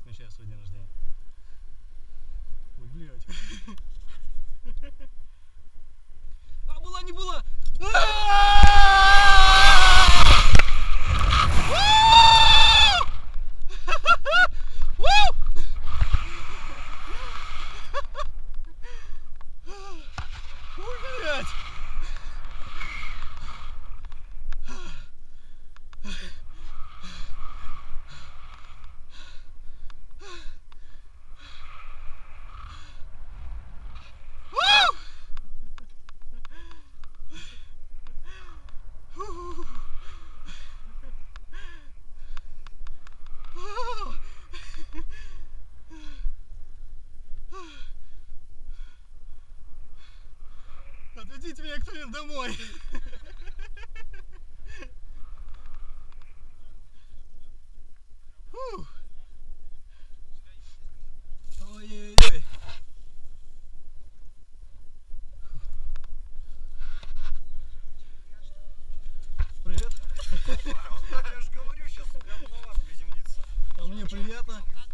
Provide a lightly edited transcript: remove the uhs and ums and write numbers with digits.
отмечаю свой день рождения. Ой, блядь. А, была, не была! Ой, блядь! Отведите меня кто-нибудь домой. Ой-ой-ой. Привет. Я же говорю, сейчас прям на вас приземлиться. А мне приятно.